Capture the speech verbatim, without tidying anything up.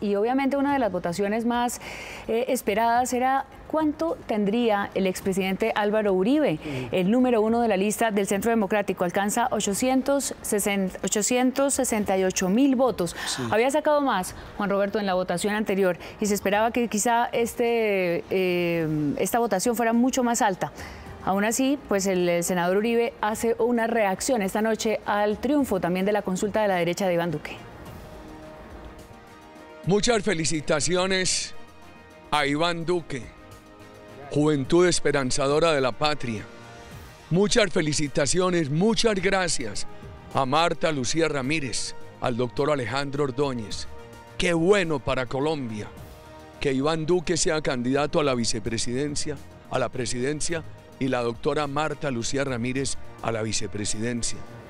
y obviamente una de las votaciones más eh, esperadas era cuánto tendría el expresidente Álvaro Uribe, el número uno de la lista del Centro Democrático. Alcanza ochocientos sesenta y ocho mil votos. Sí. Había sacado más, Juan Roberto, en la votación anterior y se esperaba que quizá este, eh, esta votación fuera mucho más alta. Aún así, pues el senador Uribe hace una reacción esta noche al triunfo también de la consulta de la derecha de Iván Duque. Muchas felicitaciones a Iván Duque, juventud esperanzadora de la patria. Muchas felicitaciones, muchas gracias a Marta Lucía Ramírez, al doctor Alejandro Ordóñez. Qué bueno para Colombia que Iván Duque sea candidato a la vicepresidencia, a la presidencia, y la doctora Marta Lucía Ramírez a la vicepresidencia.